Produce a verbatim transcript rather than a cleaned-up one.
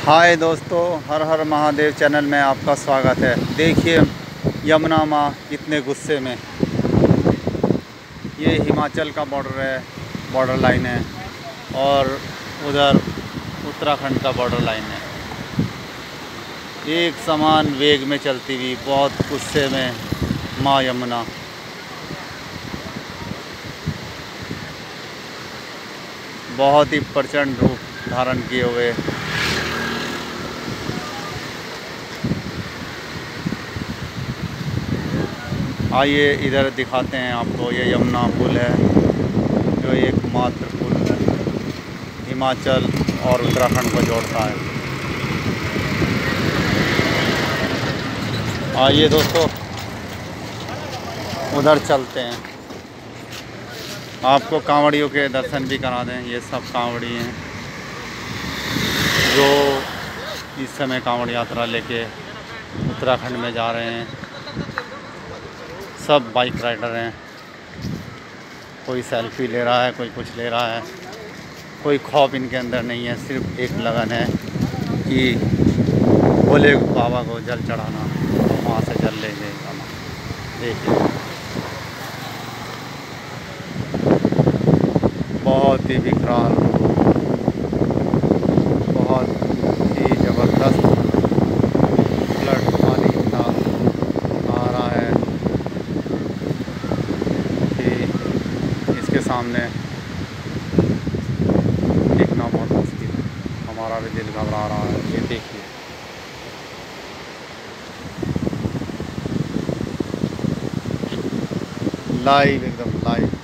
हाय दोस्तों, हर हर महादेव चैनल में आपका स्वागत है। देखिए यमुना माँ कितने गुस्से में। ये हिमाचल का बॉर्डर है, बॉर्डर लाइन है, और उधर उत्तराखंड का बॉर्डर लाइन है। एक समान वेग में चलती हुई बहुत गुस्से में माँ यमुना। बहुत ही प्रचंड रूप धारण किए हुए आइए इधर दिखाते हैं आपको। ये यमुना पुल है, जो एकमात्र पुल है हिमाचल और उत्तराखंड को जोड़ता है। आइए दोस्तों उधर चलते हैं, आपको कांवड़ियों के दर्शन भी करा दें। ये सब कांवड़ी हैं जो इस समय कांवड़ यात्रा लेके उत्तराखंड में जा रहे हैं। सब बाइक राइडर हैं, कोई सेल्फी ले रहा है, कोई कुछ ले रहा है। कोई खौफ इनके अंदर नहीं है, सिर्फ एक लगन है कि भोले बाबा को जल चढ़ाना, तो वहाँ से जल लेंगे जाना। देखिए बहुत ही विकराल, बहुत ही ज़बरदस्त फ्लड पानी इतना आ रहा है कि इसके सामने देखना बहुत मुश्किल है। हमारा भी दिल घबरा रहा है। ये देखिए लाइव, एकदम लाइव।